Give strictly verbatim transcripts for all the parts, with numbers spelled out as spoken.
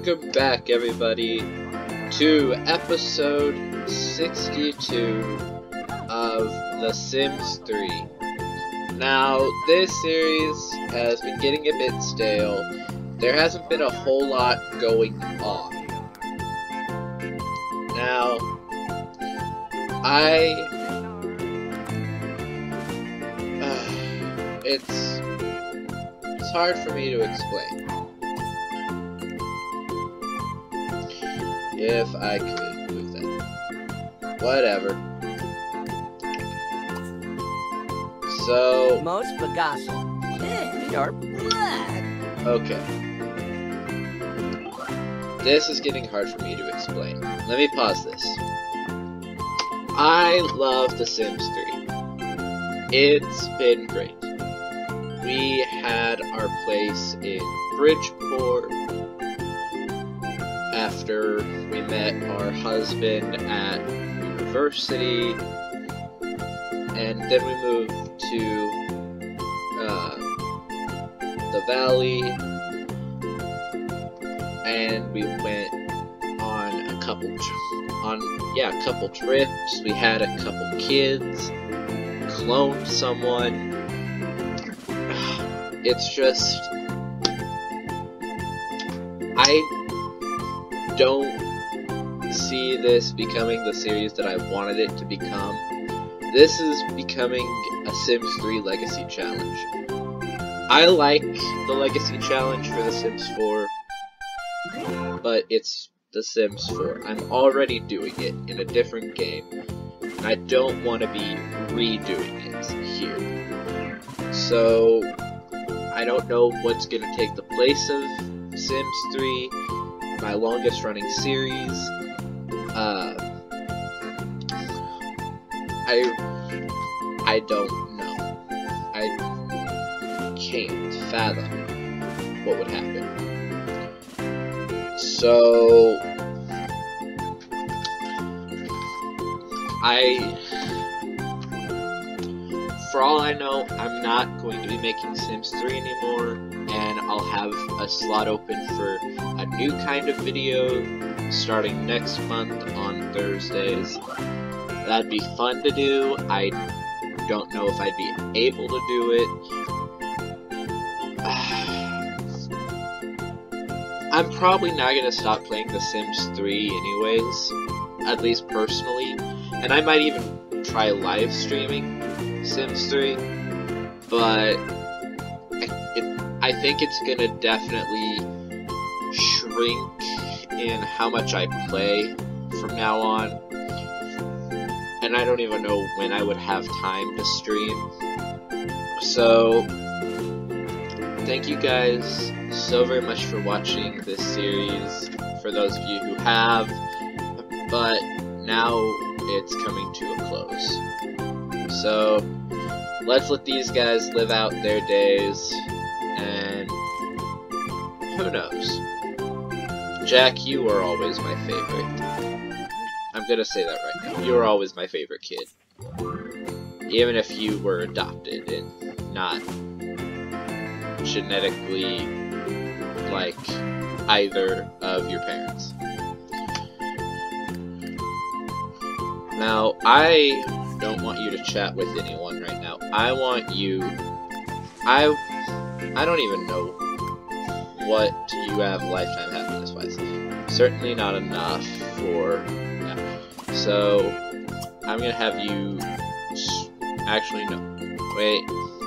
Welcome back, everybody, to episode sixty-two of The Sims three. Now, this series has been getting a bit stale. There hasn't been a whole lot going on. Now, I... Uh, it's... It's hard for me to explain. If I could move that. Whatever. So... Most bagasso. Sharp black. Okay. This is getting hard for me to explain. Let me pause this. I love The Sims three. It's been great. We had our place in Bridgeport after we met our husband at university, and then we moved to uh, the valley, and we went on a couple on yeah a couple trips. We had a couple kids, cloned someone. It's just I don't see this becoming the series that I wanted it to become. This is becoming a Sims three Legacy Challenge. I like the Legacy Challenge for The Sims four, but it's The Sims four. I'm already doing it in a different game, and I don't want to be redoing it here. So, I don't know what's going to take the place of Sims three, my longest running series. Uh, I, I don't know. I can't fathom what would happen. So, I, for all I know, I'm not going to be making Sims three anymore, and I'll have a slot open for a new kind of video starting next month on Thursdays. That'd be fun to do. I don't know if I'd be able to do it. I'm probably not going to stop playing The Sims three anyways, at least personally, and I might even try live streaming Sims three, but it, I think it's going to definitely shrink in how much I play from now on, and I don't even know when I would have time to stream. So, thank you guys so very much for watching this series, for those of you who have, but now it's coming to a close. So, let's let these guys live out their days, and who knows? Jack, you are always my favorite. I'm gonna say that right now. You are always my favorite kid. Even if you were adopted and not genetically like either of your parents. Now, I don't want you to chat with anyone right now. I want you... I... I don't even know what you have lifetime happiness-wise. Certainly not enough for... Yeah. So, I'm gonna have you... Actually, no. Wait.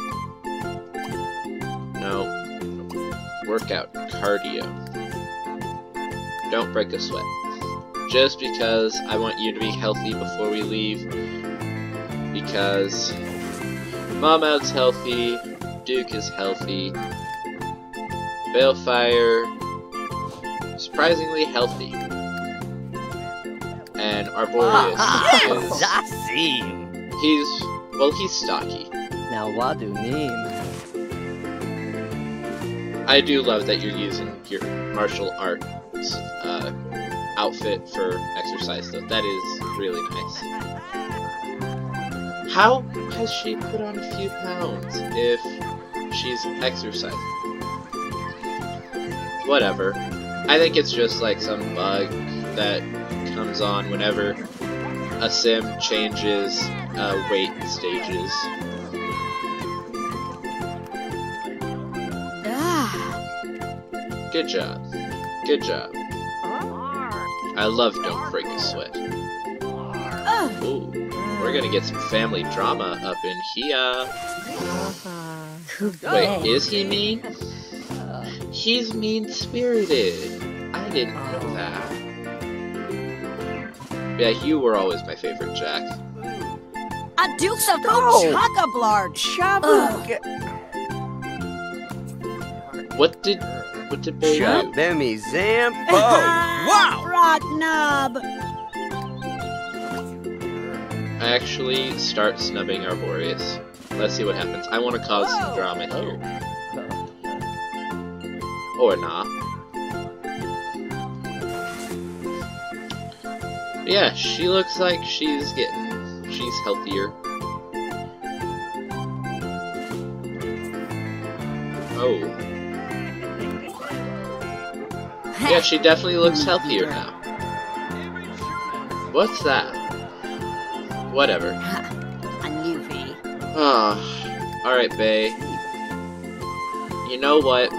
No. Workout. Cardio. Don't break a sweat. Just because I want you to be healthy before we leave. Because Mom Out's healthy, Duke is healthy, Balefire surprisingly healthy, and Arboreus is, he's, well, he's stocky. Now what do you mean? I do love that you're using your martial arts uh, outfit for exercise, though. That is really nice. How has she put on a few pounds if she's exercising? Whatever. I think it's just like some bug that comes on whenever a sim changes uh, weight stages. Good job. Good job. I love Don't Break a Sweat. Ooh, we're gonna get some family drama up in here. Wait, is he mean? He's mean-spirited. I didn't know that. Yeah, you were always my favorite, Jack. A dukes of chocolate Chabuk. What did what did Bay do? Bemmy Zampo. Wow! Rock knob. I actually start snubbing Arboreus. Let's see what happens. I want to cause some drama here. Or not. Yeah, she looks like she's getting... she's healthier. Oh. Yeah, she definitely looks healthier now. What's that? Whatever. A newbie. Ah, alright, Bae. You know what?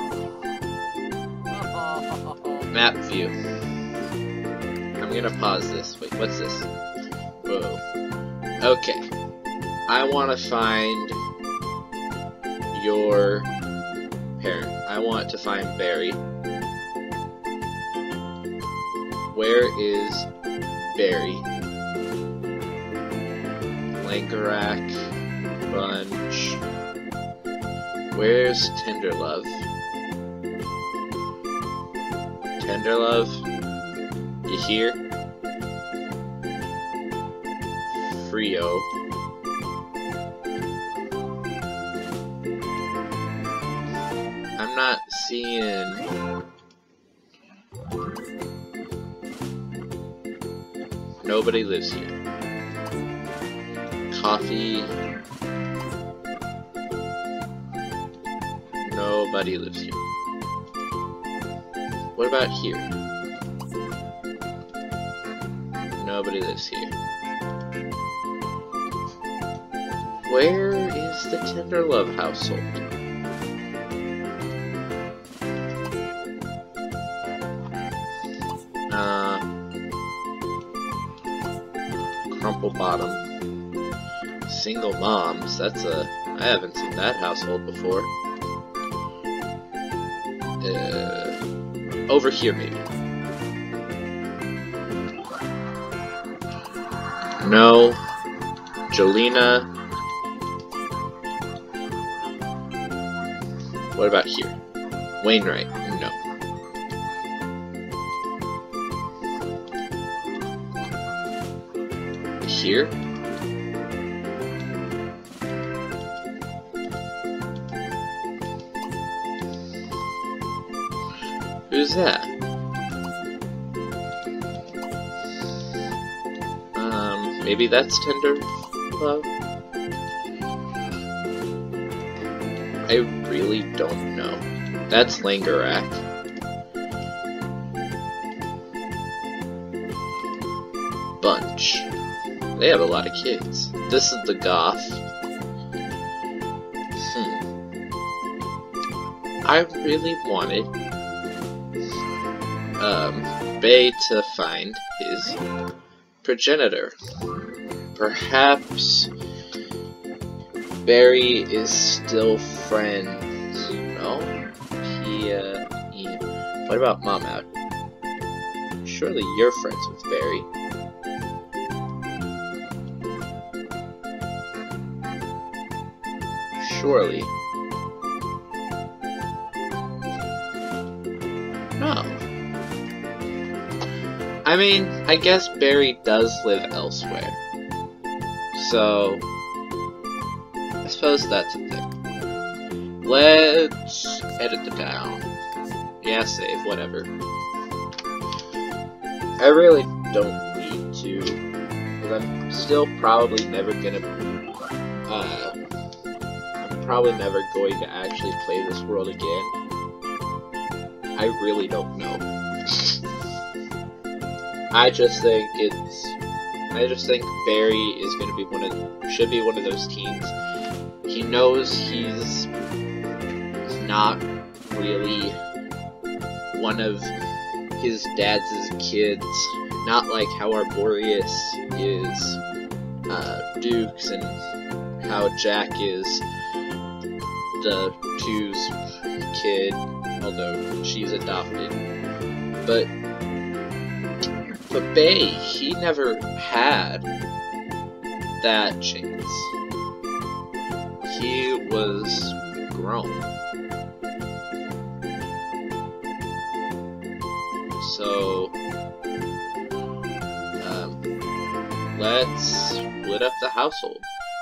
Map view. I'm gonna pause this. Wait, what's this? Whoa. Okay. I want to find your parent. I want to find Barry. Where is Barry? Langarak, Bunch. Where's Tenderlove? Tenderlove? You here? Frio. I'm not seeing... Nobody lives here. Coffee. Nobody lives here. What about here? Nobody lives here. Where is the Tenderlove household? Uh, Crumple Bottom. Single moms, that's a... I haven't seen that household before. Uh, over here, maybe. No. Jolena. What about here? Wainwright. No. Here? Who's that? Um, maybe that's Tenderlove? I really don't know. That's Langarak. Bunch. They have a lot of kids. This is the Goth. Hmm. I really wanted um, Bae to find his progenitor. Perhaps Barry is still friends. No? He, uh, he... What about Mom out? Surely you're friends with Barry. Surely. No. I mean, I guess Barry does live elsewhere. So, I suppose that's a thing. Let's edit the down. Yeah, save, whatever. I really don't need to, because I'm still probably never gonna, uh, I'm probably never going to actually play this world again. I really don't know. I just think it's. I just think Barry is going to be one of. Should be one of those teens. He knows he's not really one of his dad's kids. Not like how Arboreus is uh, Duke's and how Jack is the two's kid, although she's adopted. But but B A E, he never had that chance. He was grown. So um, let's split up the household.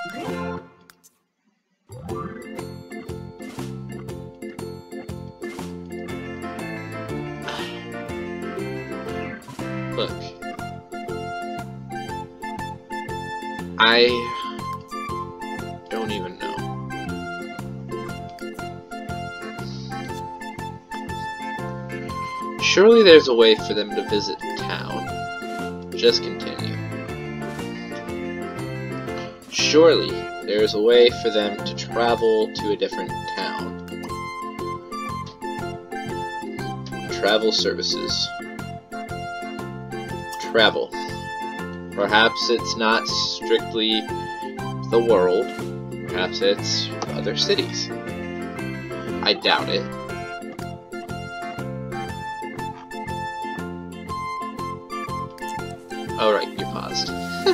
Look, I don't even know. Surely there's a way for them to visit town. Just continue. Surely there is a way for them to travel to a different town. Travel services. Travel. Perhaps it's not strictly the world. Perhaps it's other cities. I doubt it. Oh right, you paused.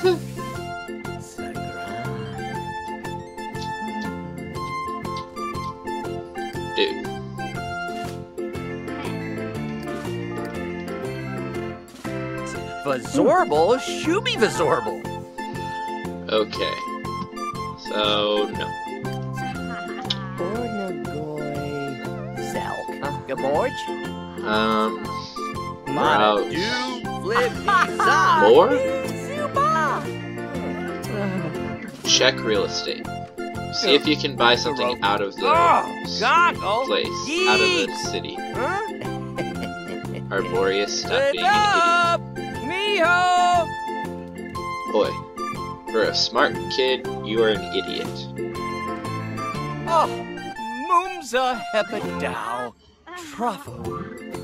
Dude. Vazorble? Shooby Vazorble! Okay. So, no. Ornagoy Zelk. Gaborge? Um, Mana Rouse. do flippy za. More? Zuba! Check real estate. See if you can buy something out of the Oh, s- goggle. place, out of the city. Huh? Arboreus, stop Flip being an up! Miho! idiot. Boy, for a smart kid, you are an idiot. Oh, Mumza Hepadow. Truffle.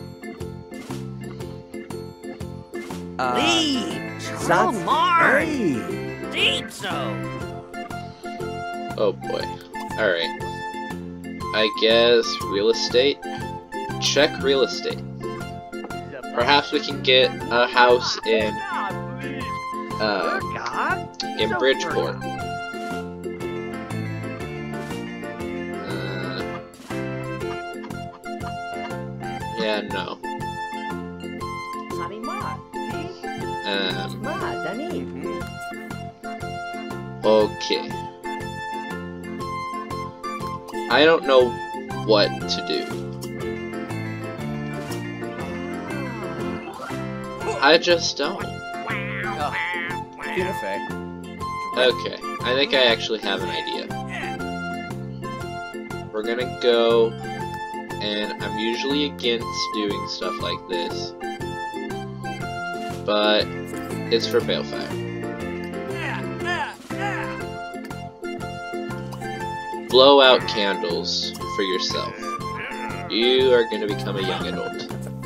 Uh, Leave! Zats- Tromar! Hey. Deep so! Oh boy. Alright. I guess real estate? Check real estate. Perhaps we can get a house in, uh, in Bridgeport. Uh, yeah, no. Um, okay. I don't know what to do. I just don't. Okay, I think I actually have an idea. We're gonna go, and I'm usually against doing stuff like this, but it's for Balefire. Blow out candles for yourself. You are gonna become a young adult.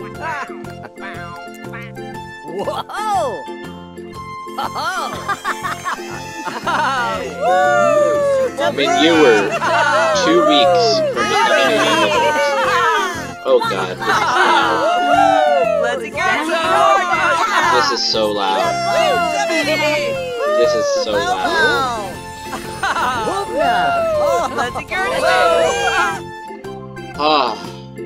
Whoa! I mean, you were two weeks from becoming a young adult. Oh god, Let's this is so loud. This is so loud. Let's go! Ah.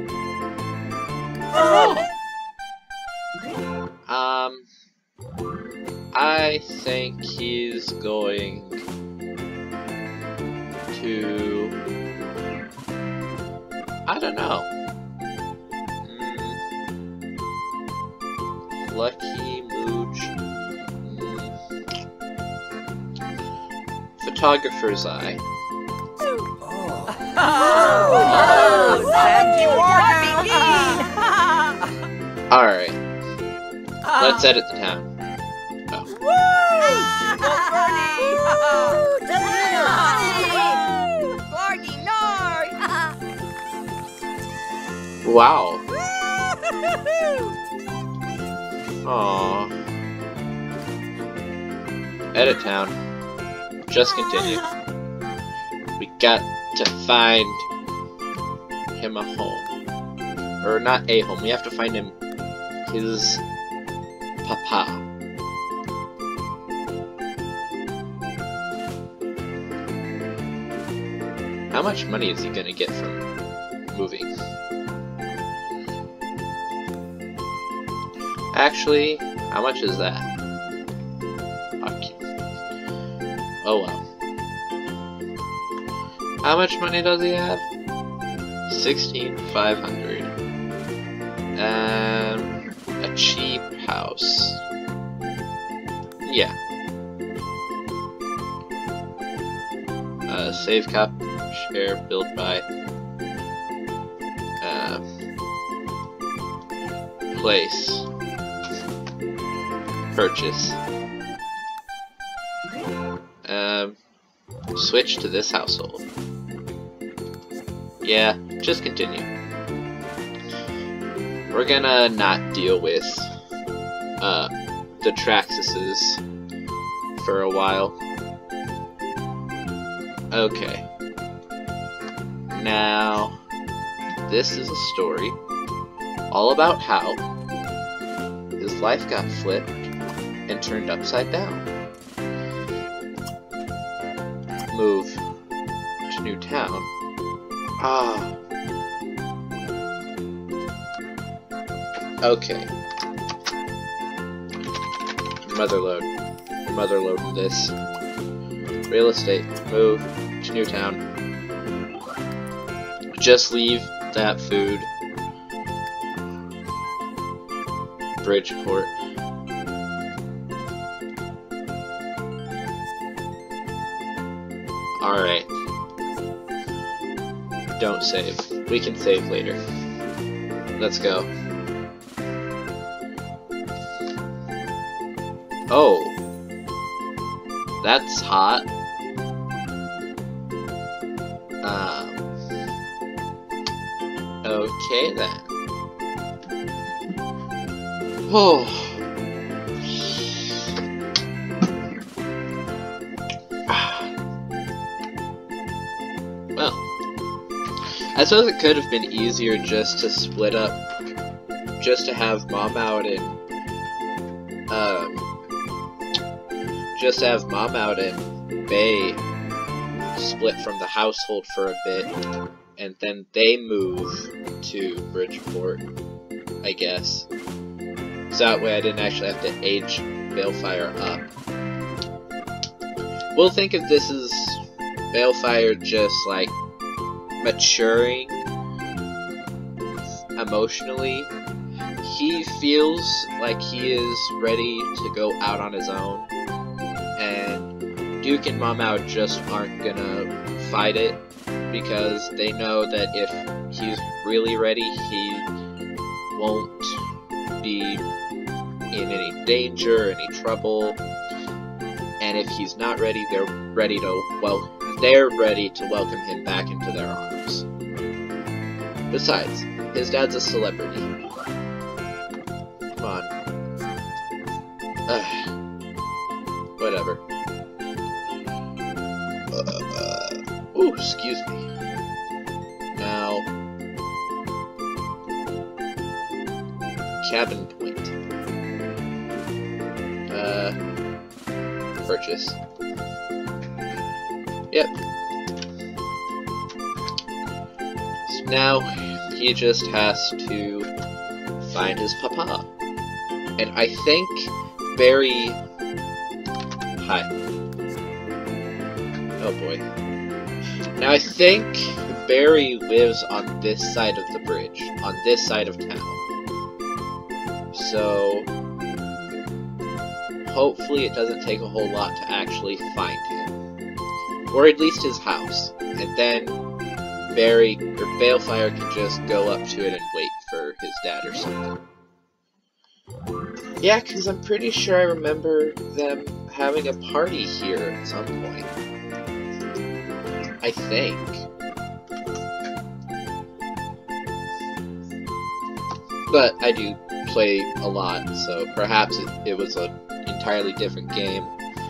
Um, I think he's going to. I don't know. Mm, Lucky Mooch. Mm, Photographer's Eye. Alright. Let's edit the town. Oh. Wow. Aww. Edit town. Just continue. We got to find him a home. Or not a home, we have to find him his papa. How much money is he gonna get from moving? Actually, how much is that? Fuck you. Oh well. How much money does he have? Sixteen five hundred. Um, a cheap house. Yeah. Uh, save cop share build by. Uh, place. Purchase. Um, switch to this household. Yeah, just continue. We're gonna not deal with uh, the Traxxuses for a while. Okay. Now, this is a story all about how his life got flipped and turned upside down. Move to new town. Ah. Okay. Motherload. Motherload this. Real estate. Move to new town. Just leave that food. Bridgeport. Alright. Don't save. We can save later. Let's go. Oh. That's hot. Um. Okay then. Oh. Well, I suppose it could have been easier just to split up, just to have Mom out and, um, just have Mom out and B A E split from the household for a bit, and then they move to Bridgeport, I guess. So that way I didn't actually have to age Balefire up. We'll think of this as Balefire just, like, maturing emotionally. He feels like he is ready to go out on his own, and Duke and Mamau just aren't gonna fight it, because they know that if he's really ready, he won't be in any danger, any trouble, and if he's not ready, they're ready to, well, they're ready to welcome him back into their arms. Besides, his dad's a celebrity. Come on. Ugh. Whatever. Uh, ooh, excuse me. Now, cabin point. Uh, purchase. Yep. So now he just has to find his papa. And I think Barry... Hi. Oh boy. Now I think Barry lives on this side of the bridge, on this side of town. So hopefully it doesn't take a whole lot to actually find him. Or at least his house. And then Barry, or Balefire can just go up to it and wait for his dad or something. Yeah, because I'm pretty sure I remember them having a party here at some point. I think. But I do play a lot, so perhaps it, it was an entirely different game.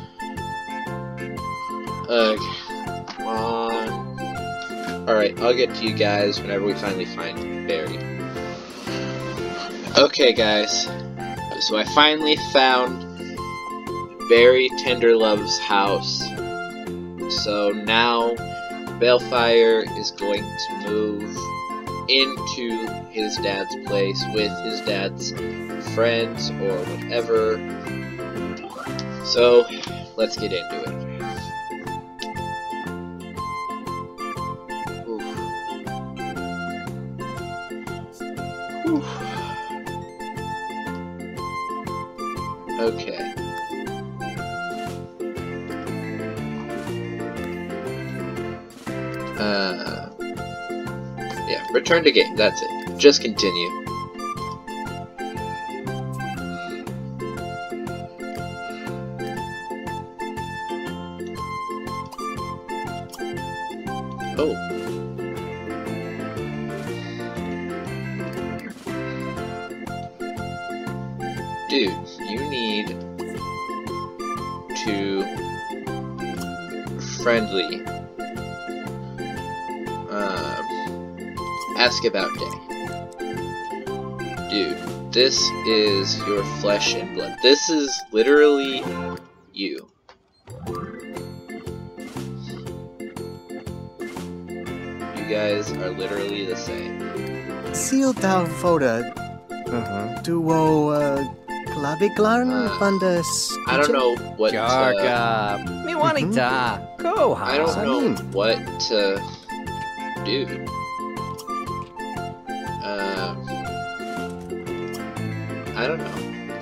Uh, come on. Alright, I'll get to you guys whenever we finally find Barry. Okay, guys. So I finally found Barry Tenderlove's house. So now Balefire is going to move into his dad's place with his dad's friends or whatever. So let's get into it. Oof. Oof. Okay. Uh, yeah, return to game, that's it. Just continue. Oh. Dude, you need to friendly um, ask about Day. Dude, this is your flesh and blood. This is literally you. You guys are literally the same. Seal down photo. Uh-huh. Duo uh Klabiglarn Uh, Panda I don't know what to, Jarga. Miwanita. Koha. I don't know Samin. what to do. Um, I don't know.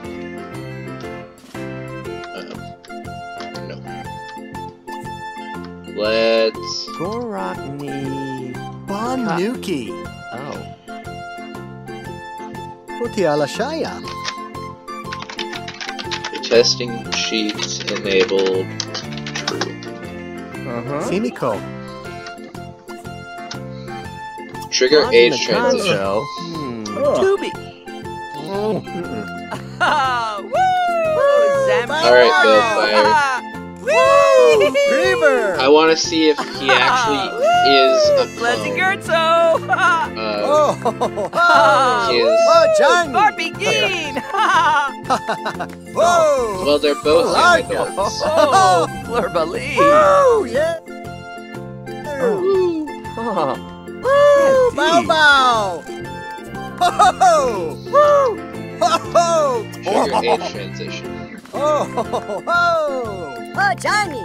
Um, no. Let's. Gorakni. Banuki. Oh. Puti Alashaya. Testing sheets enabled. True. Uh-huh. Simiko. Trigger age transition. Hmm. Oh. Tubi. Mm-mm. Ah, woo! Alright, Balefire. Woo! River. I want to see if he actually is a Let's clone. go, so. Uh, Oh, oh, His- oh, Johnny. Barbie-geen. Whoa. well, they're both I like young it. adults. Oh, Flurbalee. Woo, yeah. Oh. Woo, bow Indeed. bow. Ho ho ho. Woo. Ho ho. Trigger age transition. Oh ho ho ho. Oh, Johnny.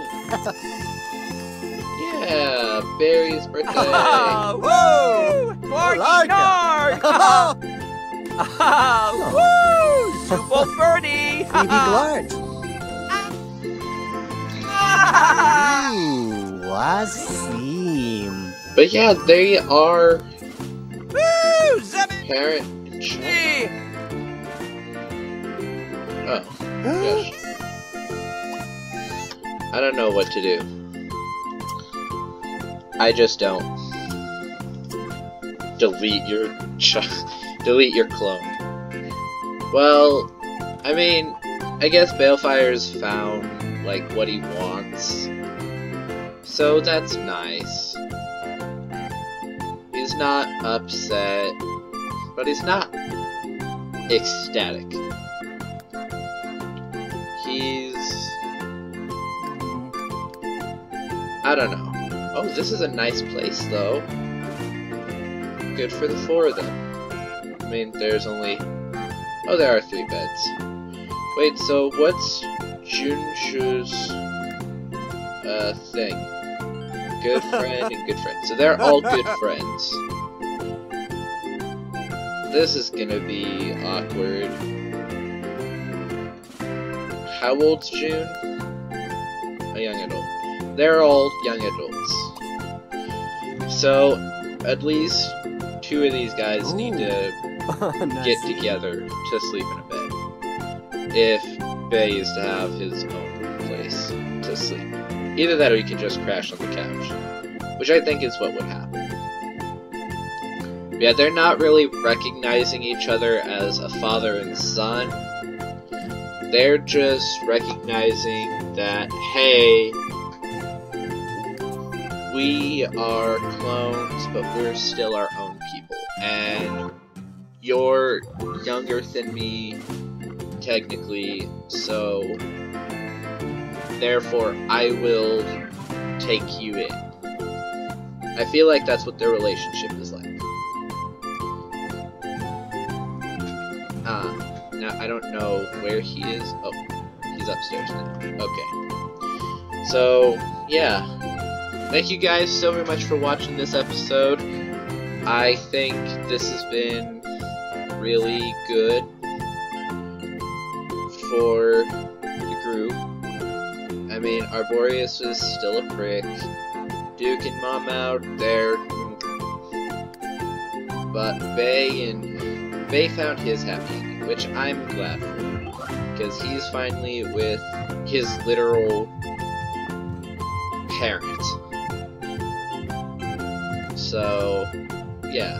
Yeah, Barry's birthday. Ah, Whoa. woo! I like it. Barky-narg. Ah, woo! Super Birdie. Baby Glart. Ah. Ooh, Wasim. But yeah, they are Woo! Zebby. parent and child. Oh, gosh. I don't know what to do. I just don't. Delete your ch delete your clone. Well, I mean, I guess Balefire's found like what he wants, so that's nice. He's not upset, but he's not ecstatic. He's I don't know. Oh, this is a nice place, though. Good for the four of them. I mean, there's only... Oh, there are three beds. Wait, so what's Junshu's uh, thing? Good friend and good friend. So they're all good friends. This is gonna be awkward. How old's June? A young adult. They're all young adults. So, at least two of these guys need to Nice. get together to sleep in a bed. if BAE is to have his own place to sleep. Either that or he can just crash on the couch, which I think is what would happen. Yeah, they're not really recognizing each other as a father and son. They're just recognizing that, hey, we are clones, but we're still our own people. And you're younger than me, technically, so therefore I will take you in. I feel like that's what their relationship is like. Ah, now I don't know where he is. Oh, he's upstairs now. Okay. So, yeah. Thank you guys so very much for watching this episode. I think this has been really good for the group. I mean, Arborius is still a prick. Duke and Mom out there. But BAE and BAE found his happy ending, which I'm glad for. Because he's finally with his literal parent. So, yeah.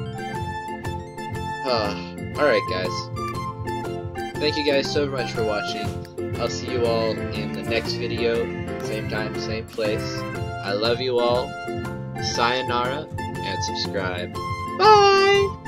Uh, Alright guys. Thank you guys so much for watching. I'll see you all in the next video. Same time, same place. I love you all. Sayonara, and subscribe. Bye!